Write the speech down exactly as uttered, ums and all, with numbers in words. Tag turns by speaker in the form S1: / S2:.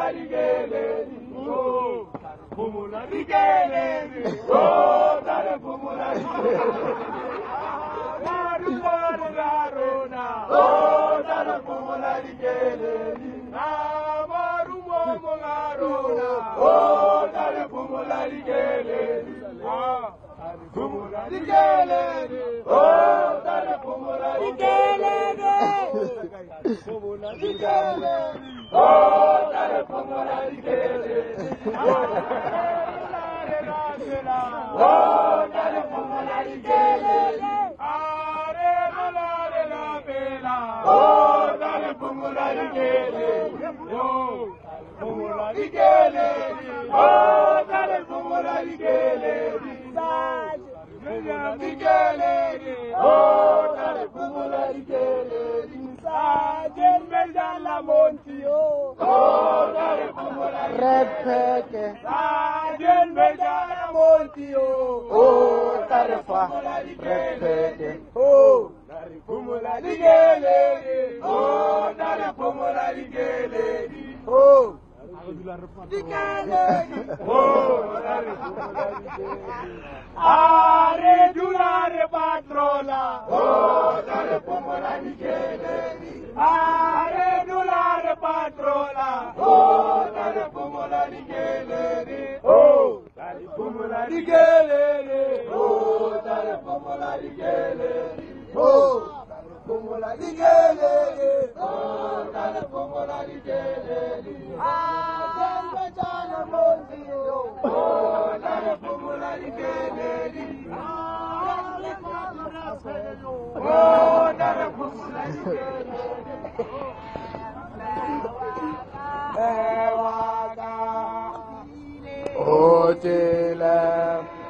S1: pumula digele, oh, pumula digele, oh, dale pumula digele. Garuna garuna, oh, dale pumula digele. Amaru mo garuna, oh, dale pumula digele. Ah, pumula digele, oh, dale pumula digele. Pumula digele, oh, dale pumula digele. Oh, dale pumula digele. Are la la la bela. Oh, dale pumula digele. Oh, pumula digele. Oh, dale pumula digele. Pumula digele. Oh, dale pumula digele. Sajen Mejala Montio. Oh, dale pumula
S2: Repete.
S1: Sajen Mejala Montio.
S2: Oh, tarefa. Repete.
S1: Oh, dale pumula digele. Oh, dale pumula digele. Oh, digele. Oh, dale pumula digele. Are giurare patrola. Oh, dale pumula digele. Are giurare patrola. Oh, dale pumula digele. Oh, dale pumula digele. Oh, dale pumula digele. Oh, dale pumula digele. Oh, dale pumula digele. Ah, sempre già Montio. Oh, dale pumula digele. Ah, dale pumula digele. Oh, dale pumula digele. Ewaka.
S2: Otela.